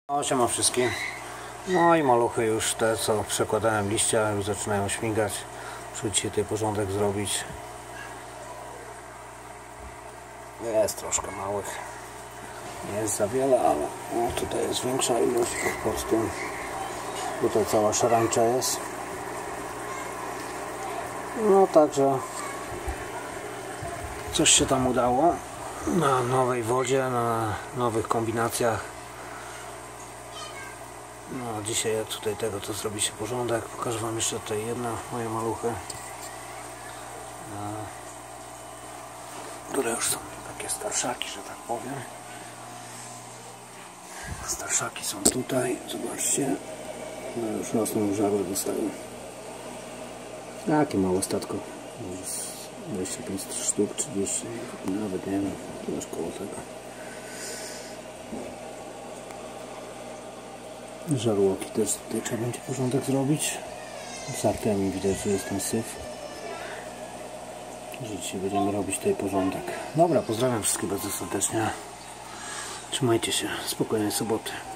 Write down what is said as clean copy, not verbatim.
No, siema wszystkim. No i maluchy już te, co przekładałem liścia, już zaczynają śmigać. Muszę dzisiaj tutaj porządek zrobić. Jest troszkę małych. Nie jest za wiele, ale no, tutaj jest większa ilość pod tym. Tutaj cała szarańcza jest. No także coś się tam udało na nowej wodzie, na nowych kombinacjach. No dzisiaj jak tutaj tego to zrobi się porządek. Pokażę wam jeszcze tutaj jedne moje maluchy, które już są takie starszaki, że tak powiem. Starszaki są tutaj, zobaczcie. No już rosną, żagle dostają. Takie małe statko. 25 sztuk, 30, nawet nie wiem, już koło tego. Żarłoki też tutaj trzeba będzie porządek zrobić. Z artemi widać, że jest ten syf. Że dzisiaj będziemy robić tutaj porządek. Dobra, pozdrawiam wszystkich bardzo serdecznie. Trzymajcie się, spokojnej soboty.